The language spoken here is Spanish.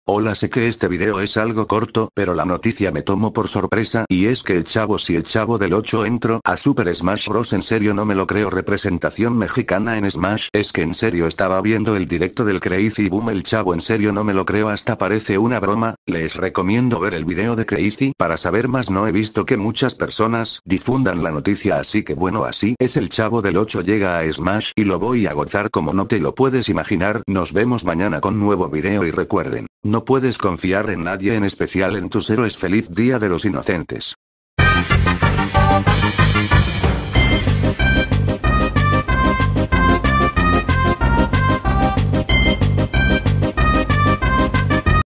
Hola, sé que este video es algo corto, pero la noticia me tomó por sorpresa y es que el Chavo si el Chavo del 8 entró a Super Smash Bros. En serio no me lo creo, representación mexicana en Smash, es que en serio estaba viendo el directo del Crazy Boom el Chavo, en serio no me lo creo, hasta parece una broma. Les recomiendo ver el video de Crazy para saber más, no he visto que muchas personas difundan la noticia, así que bueno, así es, el Chavo del 8 llega a Smash y lo voy a gozar como no te lo puedes imaginar. Nos vemos mañana con nuevo video y recuerden, no puedes confiar en nadie, en especial en tus héroes. Feliz Día de los Inocentes.